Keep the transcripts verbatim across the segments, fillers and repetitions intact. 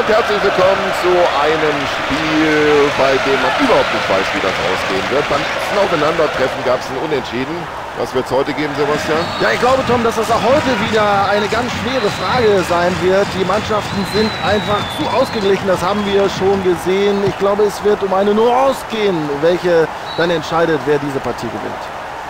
und herzlich willkommen zu einem Spiel, bei dem man überhaupt nicht weiß, wie das ausgehen wird. Beim letzten Aufeinandertreffen gab es ein Unentschieden. Was wird es heute geben, Sebastian? Ja, ich glaube, Tom, dass das auch heute wieder eine ganz schwere Frage sein wird. Die Mannschaften sind einfach zu ausgeglichen, das haben wir schon gesehen. Ich glaube, es wird um eine Nuance gehen, welche dann entscheidet, wer diese Partie gewinnt.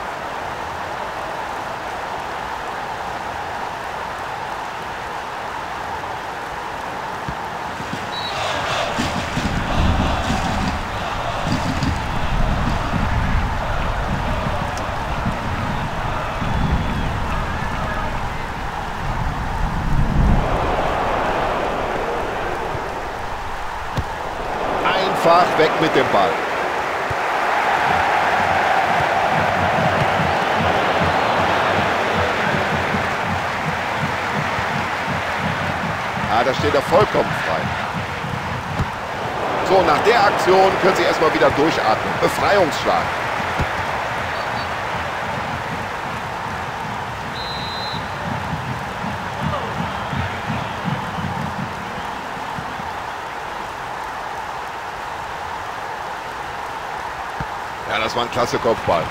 Einfach weg mit dem Ball. Ah, da steht er vollkommen frei. So, nach der Aktion können Sie erstmal wieder durchatmen. Befreiungsschlag. Ja, das war ein klasse Kopfball.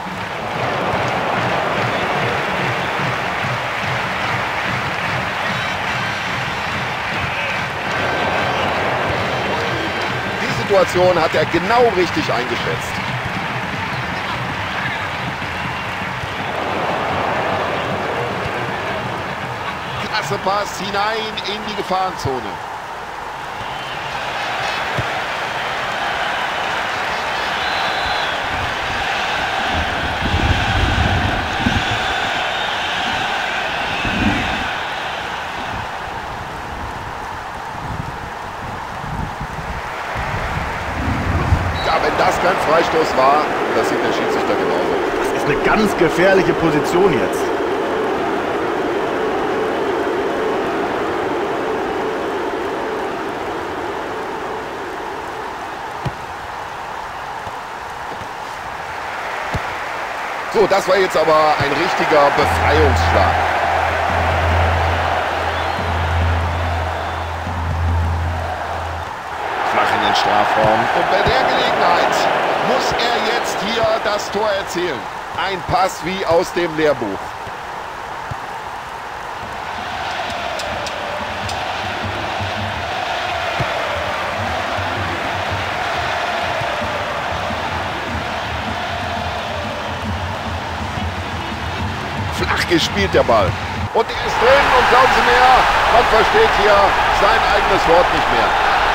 Die Situation hat er genau richtig eingeschätzt. Klasse Pass hinein in die Gefahrenzone. Wenn das kein Freistoß war, das sieht der Schiedsrichter genauso. Das ist eine ganz gefährliche Position jetzt. So, das war jetzt aber ein richtiger Befreiungsschlag. Strafraum. Und bei der Gelegenheit muss er jetzt hier das Tor erzielen. Ein Pass wie aus dem Lehrbuch. Flach gespielt der Ball. Und er ist drin und glauben Sie mir, man versteht hier sein eigenes Wort nicht mehr.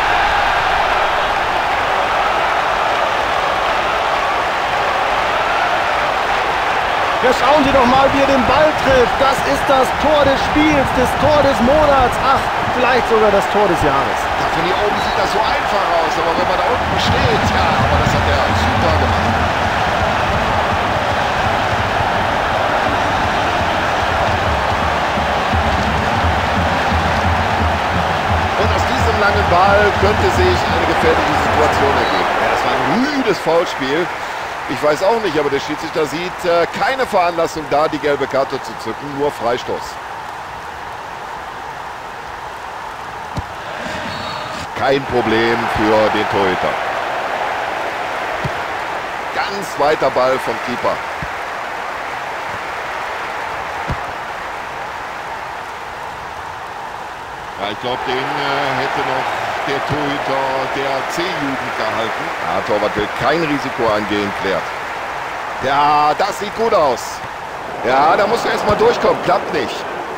Ja, schauen Sie doch mal, wie er den Ball trifft. Das ist das Tor des Spiels, das Tor des Monats. Ach, vielleicht sogar das Tor des Jahres. Ja, von hier oben sieht das so einfach aus, aber wenn man da unten steht, ja, aber das hat er super gemacht. Und aus diesem langen Ball könnte sich eine gefährliche Situation ergeben. Ja, das war ein müdes Foulspiel. Ich weiß auch nicht, aber der Schiedsrichter sieht äh, keine Veranlassung da, die gelbe Karte zu zücken, nur Freistoß. Kein Problem für den Torhüter. Ganz weiter Ball vom Keeper. Ja, ich glaube, den äh, hätte noch der Torhüter der C-Jugend gehalten. Ja, Torwart will kein Risiko eingehen, klärt. Ja, das sieht gut aus. Ja, da musst du erstmal durchkommen, klappt nicht.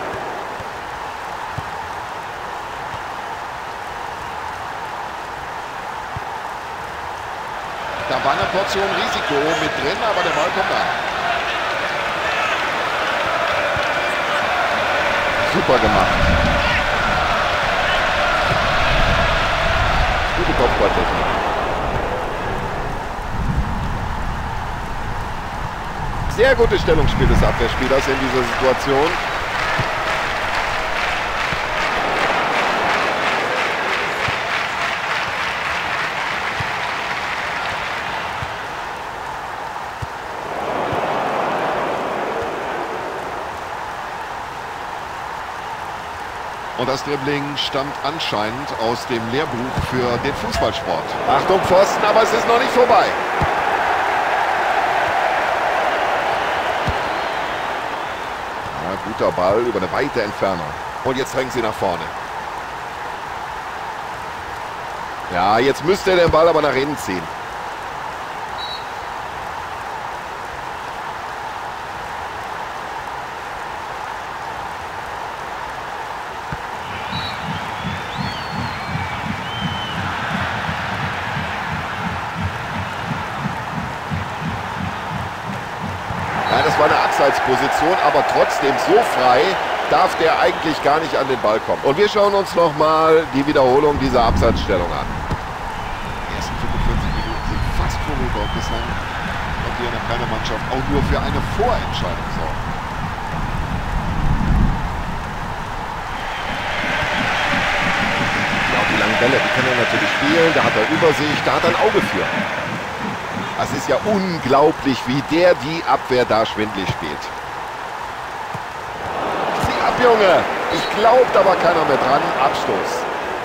Da war eine Portion Risiko mit drin, aber der Ball kommt an. Super gemacht. Gute Kopfballtechnik. Sehr gutes Stellungsspiel des Abwehrspielers in dieser Situation. Und das Dribbling stammt anscheinend aus dem Lehrbuch für den Fußballsport. Achtung Pfosten, aber es ist noch nicht vorbei. Ja, guter Ball über eine weite Entfernung. Und jetzt drängen sie nach vorne. Ja, jetzt müsste er den Ball aber nach innen ziehen. Ja, das war eine Abseitsposition, aber trotzdem so frei darf der eigentlich gar nicht an den Ball kommen. Und wir schauen uns nochmal die Wiederholung dieser Abseitsstellung an. Die ersten fünfundvierzig Minuten sind fast vorüber und bislang konnte hier noch keine Mannschaft auch nur für eine Vorentscheidung sorgen. Ja, die langen Bälle, die kann er natürlich spielen, da hat er Übersicht, da hat er ein Auge für. Es ist ja unglaublich, wie der die Abwehr da schwindlig spielt. Sieh ab, Junge! Ich glaubt aber keiner mehr dran. Abstoß.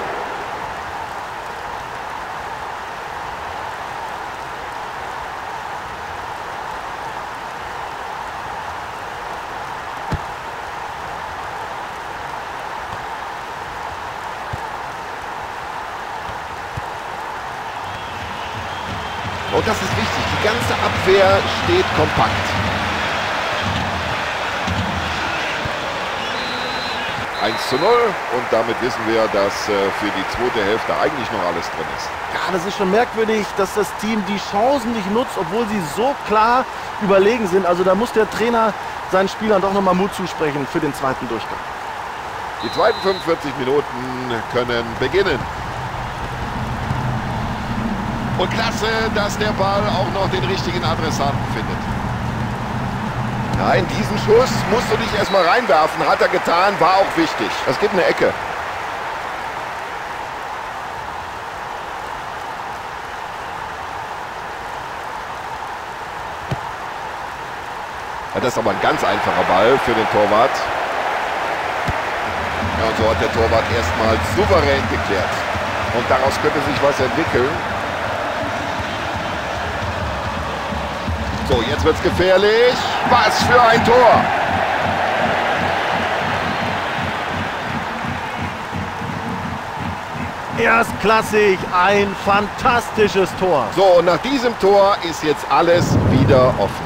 Und das ist wichtig, die ganze Abwehr steht kompakt. eins zu null und damit wissen wir, dass äh, für die zweite Hälfte eigentlich noch alles drin ist. Ja, das ist schon merkwürdig, dass das Team die Chancen nicht nutzt, obwohl sie so klar überlegen sind. Also da muss der Trainer seinen Spielern doch nochmal Mut zusprechen für den zweiten Durchgang. Die zweiten fünfundvierzig Minuten können beginnen. Und klasse, dass der Ball auch noch den richtigen Adressaten findet. Ja, in diesen Schuss musst du dich erstmal reinwerfen. Hat er getan, war auch wichtig. Das gibt eine Ecke. Ja, das ist aber ein ganz einfacher Ball für den Torwart. Ja, und so hat der Torwart erstmal souverän geklärt. Und daraus könnte sich was entwickeln. So, jetzt wird's gefährlich. Was für ein Tor! Erstklassig, ein fantastisches Tor. So, und nach diesem Tor ist jetzt alles wieder offen.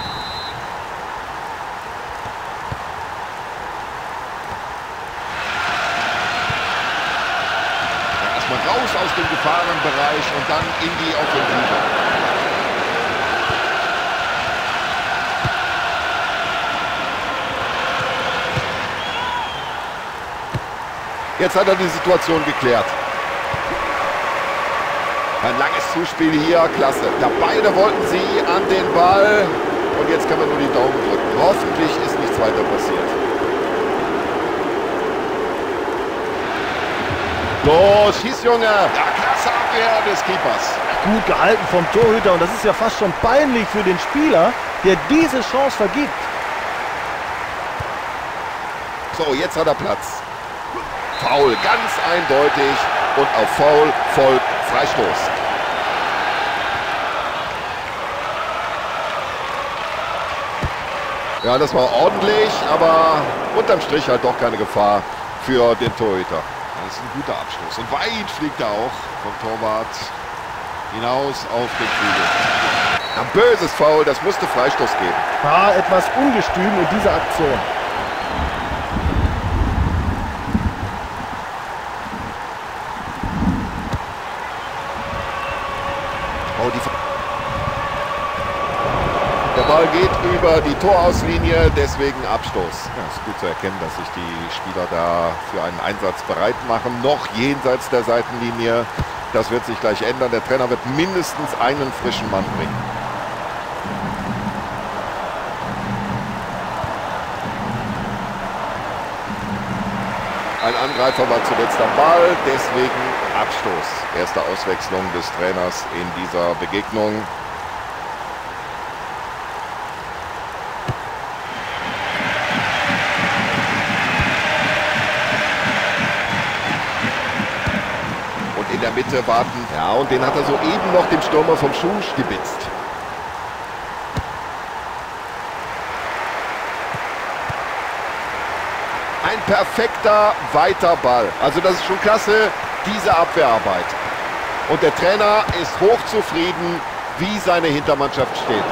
Ja, erstmal raus aus dem Gefahrenbereich und dann in die Offensive. Jetzt hat er die Situation geklärt. Ein langes Zuspiel hier, klasse. Da beide wollten sie an den Ball und jetzt kann man nur die Daumen drücken. Hoffentlich ist nichts weiter passiert. Los, schieß, Junge! Ja, klasse Abwehr des Keepers. Gut gehalten vom Torhüter und das ist ja fast schon peinlich für den Spieler, der diese Chance vergibt. So, jetzt hat er Platz. Foul, ganz eindeutig und auf Foul folgt Freistoß. Ja, das war ordentlich, aber unterm Strich halt doch keine Gefahr für den Torhüter. Das ist ein guter Abschluss und weit fliegt er auch vom Torwart hinaus auf den Flügel. Ein böses Foul, das musste Freistoß geben. War etwas ungestüm in dieser Aktion. Oh, die Der Ball geht über die Torauslinie, deswegen Abstoß. Ja, es ist gut zu erkennen, dass sich die Spieler da für einen Einsatz bereit machen, noch jenseits der Seitenlinie. Das wird sich gleich ändern. Der Trainer wird mindestens einen frischen Mann bringen. Ein Angreifer war zuletzt am Ball, deswegen Abstoß. Erste Auswechslung des Trainers in dieser Begegnung. der Mitte warten. Ja, und den hat er soeben noch dem Stürmer vom Schuh stibitzt. Ein perfekter weiter Ball. Also das ist schon klasse, diese Abwehrarbeit. Und der Trainer ist hochzufrieden, wie seine Hintermannschaft steht.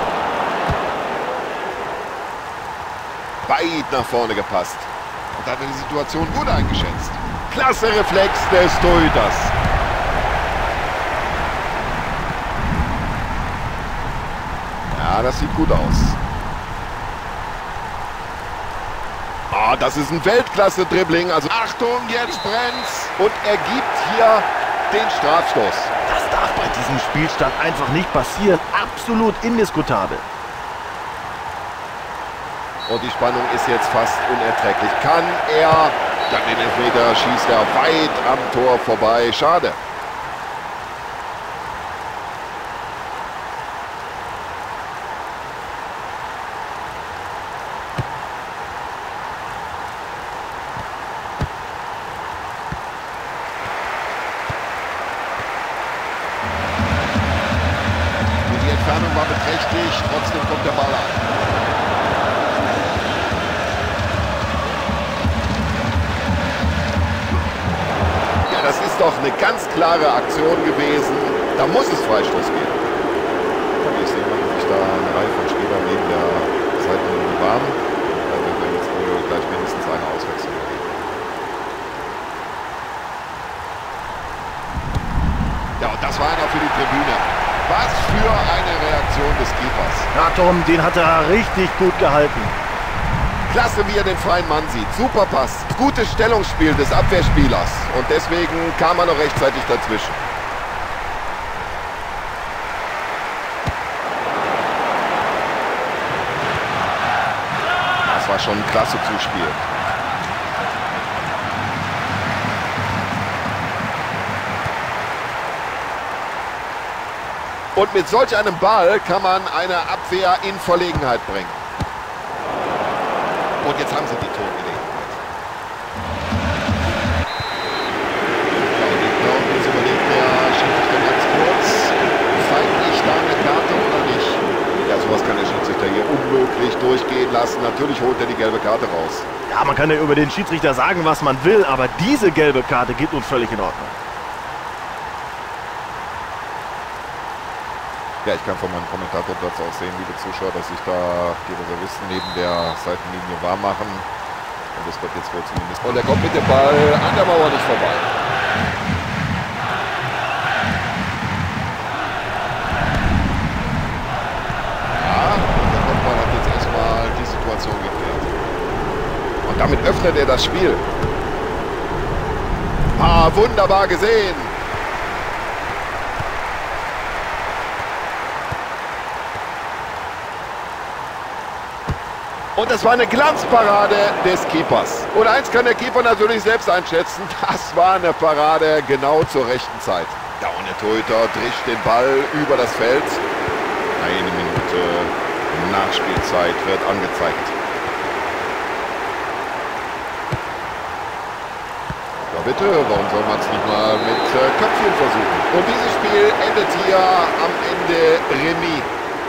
Weit nach vorne gepasst. Und hat die Situation gut eingeschätzt. Klasse Reflex des Torhüters. Ja, das sieht gut aus. Ah, das ist ein Weltklasse-Dribbling. Also Achtung, jetzt brennt's. Und er gibt hier den Strafstoß. Das darf bei diesem Spielstand einfach nicht passieren. Absolut indiskutabel. Und die Spannung ist jetzt fast unerträglich. Kann er, dann den Elfmeter schießt er weit am Tor vorbei. Schade. Und die Entfernung war beträchtlich, trotzdem kommt der Ball an. Das ist doch eine ganz klare Aktion gewesen. Da muss es Freistoß geben. Ich sehe mal, dass sich da eine Reihe von Spielern neben der Seitenlinie warm. Da wird man jetzt wohl gleich mindestens eine Auswechslung geben. Ja, und das war einer für die Tribüne. Was für eine Reaktion des Keepers. Ja, Tom, den hat er richtig gut gehalten. Klasse, wie er den freien Mann sieht. Super Pass. Gutes Stellungsspiel des Abwehrspielers. Und deswegen kam er noch rechtzeitig dazwischen. Das war schon ein klasse Zuspiel. Und mit solch einem Ball kann man eine Abwehr in Verlegenheit bringen. Und jetzt haben sie die Torgelegenheit. Ja, und ich glaube, jetzt überlegt der Schiedsrichter ganz kurz, zeige ich da eine Karte oder nicht? Ja, sowas kann der Schiedsrichter hier unmöglich durchgehen lassen. Natürlich holt er die gelbe Karte raus. Ja, man kann ja über den Schiedsrichter sagen, was man will, aber diese gelbe Karte geht nun völlig in Ordnung. Ja, ich kann von meinem Kommentatorenplatz auch sehen, liebe Zuschauer, dass sich da die Reservisten neben der Seitenlinie warm machen. Und das wird jetzt wohl zumindest. Und er kommt mit dem Ball an der Mauer nicht vorbei. Ja, und der Kopfball hat jetzt erstmal die Situation geklärt. Und damit öffnet er das Spiel. Ah, wunderbar gesehen. Und das war eine Glanzparade des Keepers. Und eins kann der Keeper natürlich selbst einschätzen. Das war eine Parade genau zur rechten Zeit. Ja, und der Torhüter drischt den Ball über das Feld. Eine Minute Nachspielzeit wird angezeigt. Ja bitte, warum soll man es nicht mal mit äh, Köpfchen versuchen? Und dieses Spiel endet hier am Ende Remis.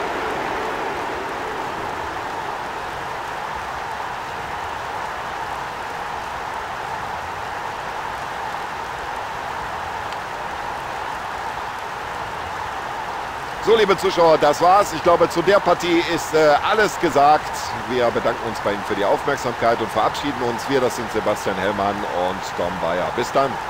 So, liebe Zuschauer, das war's. Ich glaube, zu der Partie ist äh, alles gesagt. Wir bedanken uns bei Ihnen für die Aufmerksamkeit und verabschieden uns. Wir, das sind Sebastian Hellmann und Tom Bayer. Bis dann.